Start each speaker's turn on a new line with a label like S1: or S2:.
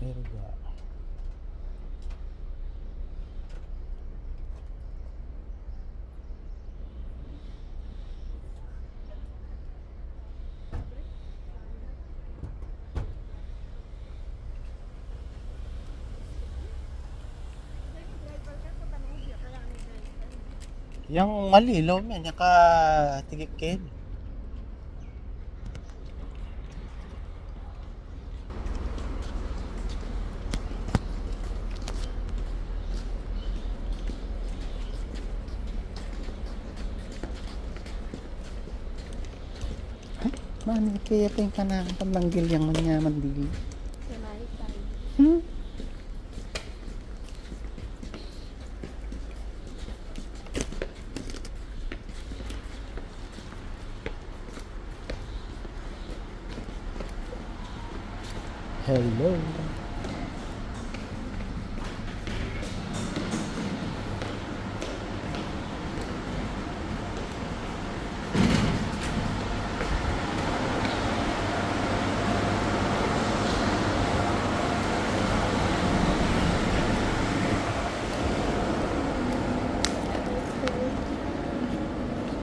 S1: Irga. Yang malilaw man, nakatigikid. Mani, kaya ka na panlanggil yang manyaman dili.
S2: Sumalik tayo.
S1: Hello.